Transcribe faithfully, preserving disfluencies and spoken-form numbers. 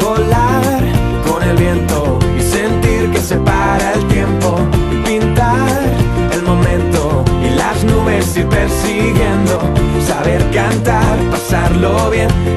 volar con el viento y sentir que se para el tiempo, pintar el momento y las nubes ir persiguiendo, saber cantar, pasarlo bien